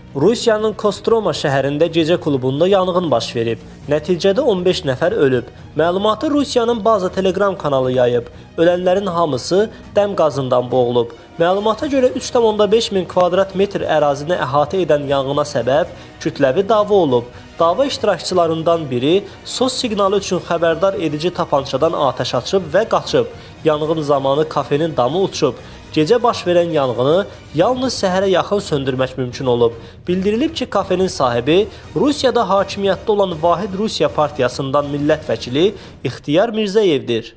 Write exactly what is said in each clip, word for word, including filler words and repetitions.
Rusiyanın Kostroma şəhərində gecə klubunda yanğın baş verib. Nəticədə on beş nəfər ölüb. Məlumatı Rusiyanın Baza Telegram kanalı yayıb. Ölənlərin hamısı dəm qazından boğulub. Məlumata görə üç tam beş min kvadrat metr ərazini əhatə edən yanğına səbəb kütləvi dava olub. Dava iştirakçılarından biri sos siqnalı üçün xəbərdar edici tapançadan atəş açıb və qaçıb. Yanğın zamanı kafenin damı uçub. Gecə baş verən yanğını yalnız səhərə yaxın söndürmək mümkün olub. Bildirilib ki, kafenin sahibi Rusiyada hakimiyyətdə olan Vahid Rusiya partiyasından millət vəkili İxtiyar Mirzəyevdir.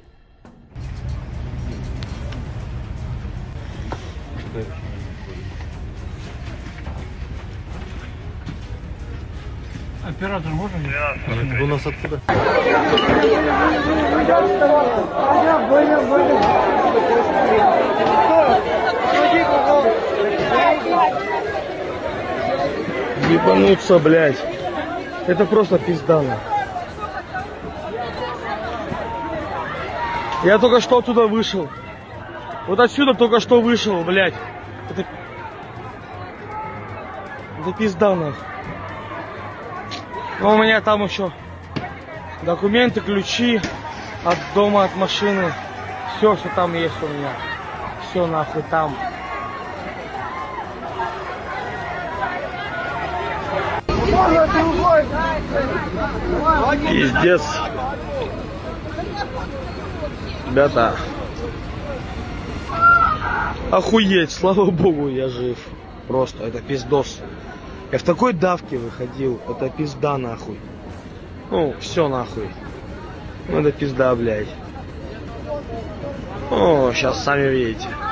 Оператор можно? Bu nasıl откуда? Ебануться, блядь. Это просто пиздано. Я только что оттуда вышел. Вот отсюда только что вышел, блядь. Это, это пиздано. Но у меня там еще документы, ключи от дома, от машины. Все, что там есть у меня. Все нахуй там. Пиздец. Ребята. Охуеть, слава богу, я жив. Просто, это пиздос. Я в такой давке выходил, это пизда нахуй. Ну, все нахуй. Ну, это пизда, блядь. О, сейчас сами видите.